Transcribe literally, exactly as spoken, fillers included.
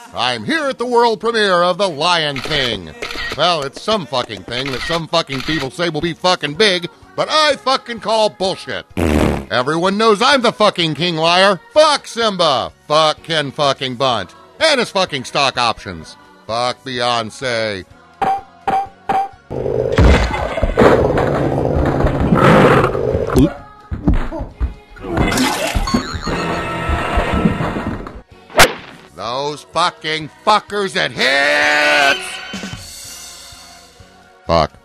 I'm here at the world premiere of The Lion King. Well, it's some fucking thing that some fucking people say will be fucking big, but I fucking call bullshit. Everyone knows I'm the fucking king liar. Fuck Simba. Fuck Ken fucking Bunt. And his fucking stock options. Fuck Beyonce. Those fucking fuckers that hits! Fuck.